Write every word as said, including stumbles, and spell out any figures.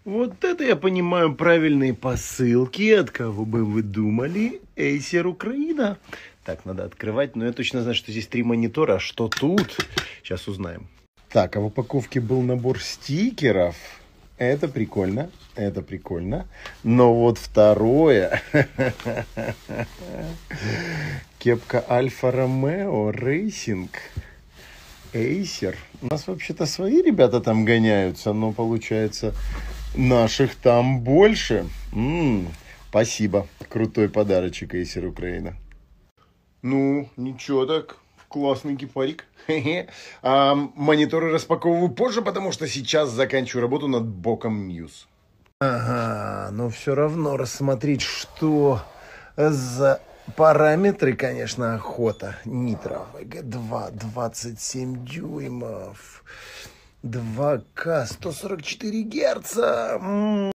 Вот это я понимаю правильные посылки. От кого бы вы думали? Acer Украина. Так, надо открывать. Но я точно знаю, что здесь три монитора. А что тут? Сейчас узнаем. Так, а в упаковке был набор стикеров. Это прикольно. Это прикольно. Но вот второе. Кепка Альфа Ромео Рейсинг. Acer. У нас вообще-то свои ребята там гоняются, но получается наших там больше. М-м, спасибо. Крутой подарочек Acer Украина. Ну, ничего так. Классный гепарик. А, мониторы распаковываю позже, потому что сейчас заканчиваю работу над боком News. Ага, но все равно рассмотреть, что за параметры, конечно, охота. Nitro ви джи два, двадцать семь дюймов, два ка, сто сорок четыре герца. М-м.